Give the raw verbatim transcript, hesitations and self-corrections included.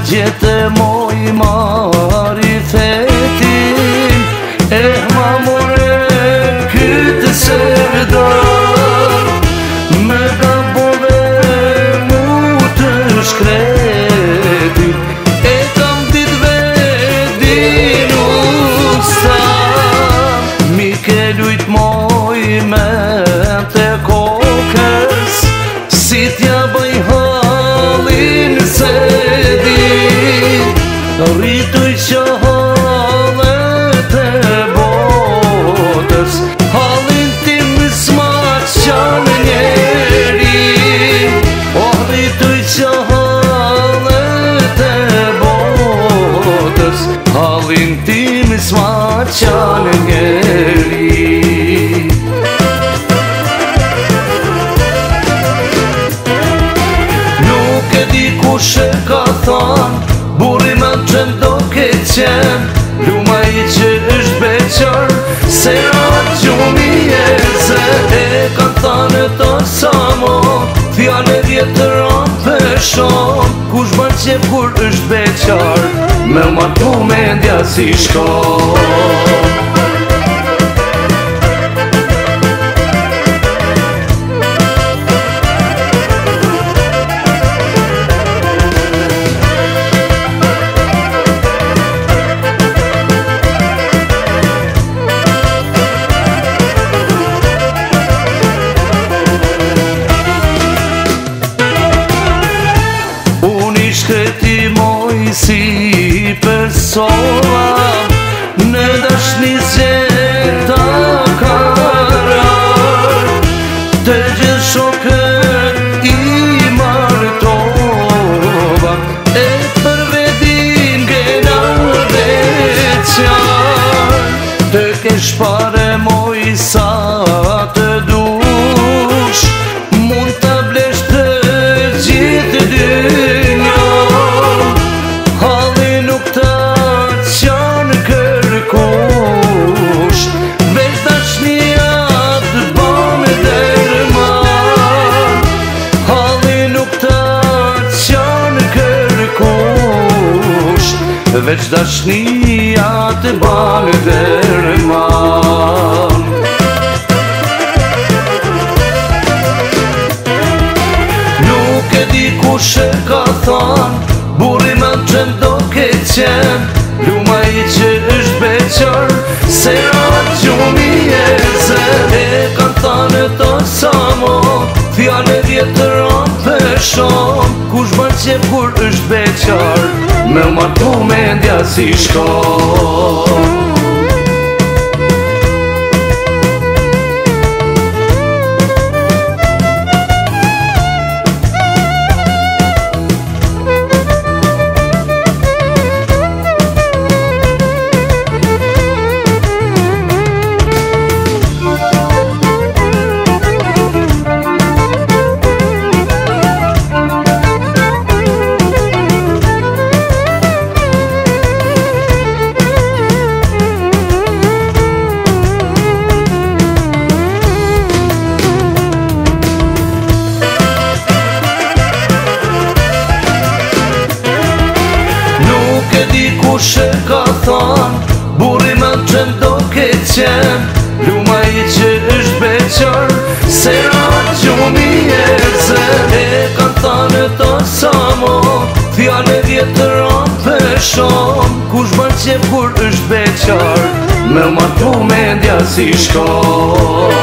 gjete moj marifetin, e ma more këtë serdar, me gabove mu të shkretit, e kam dit vedin usta, mi ke lujt moj me të kokës, si t'ja bëj halin se di, rrituj që halet e botës, halin tim s'ma qanë njeri, o rrituj që halet e botës, halin tim s'ma qanë njeri. Kushe ka than, burri me qen do ke qen, luma i që është beqar, se atë gjumi e se e kan thanë të samo, fjale vjetër anë peshon, kush ban qep kur është beqar, me martu me ndja si shkon. Shkreti moj si persona, në dashni zjeta karar, të gjithë shokët i martova, e për vedin gena veçar, të kesh pare moj sa të dush, mund të blesh të gjithë dy. Veç dashnia të banë dërman. Nuk e di kush e ka than, burri me qen do ke qen, luma i që është beqar, se atë gjumi e se e kan thanë të samo, fjale vjetër anë peshon, kush ban qep kur është beqar, me martu me ndja si shkon. Kush e ka than, burri me qen do ke qen, luma i që është beqar, se atë gjumi e se e kan thanë të samo, fjale vjetër anë peshon, kush ban qep kur është beqar, me martu me ndja si shkon.